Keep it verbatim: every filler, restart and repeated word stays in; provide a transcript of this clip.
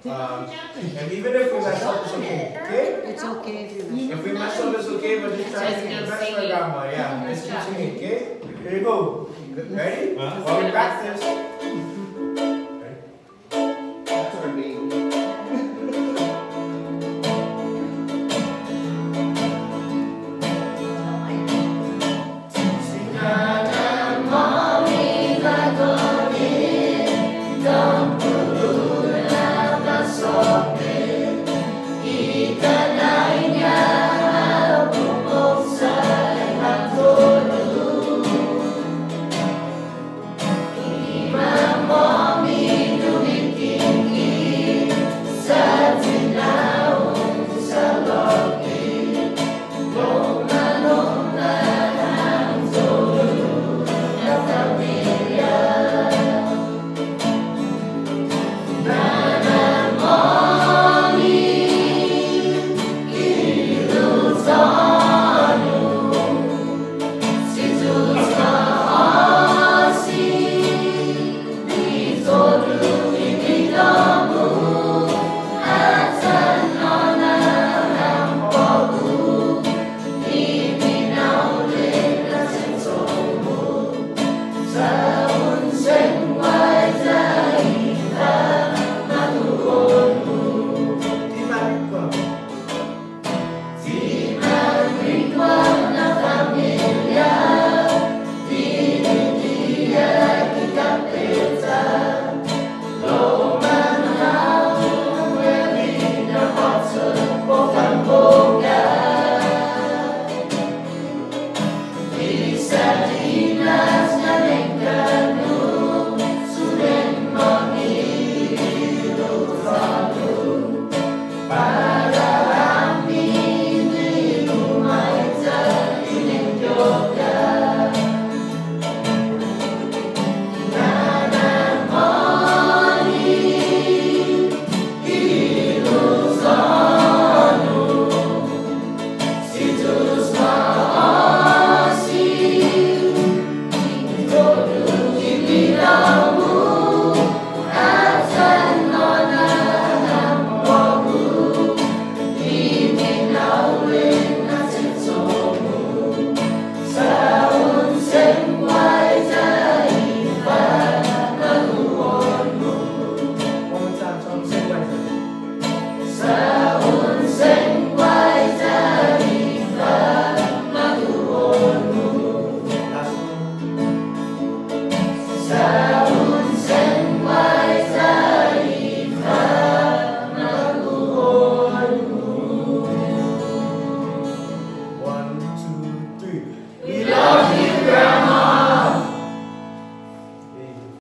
Um, and even if we mess up, it's okay. Okay? It's okay if you mess up. If we mess up, it's okay, but just try to do your best for grandma. Yeah, let's keep singing, okay? Here you go. Ready? While we practice.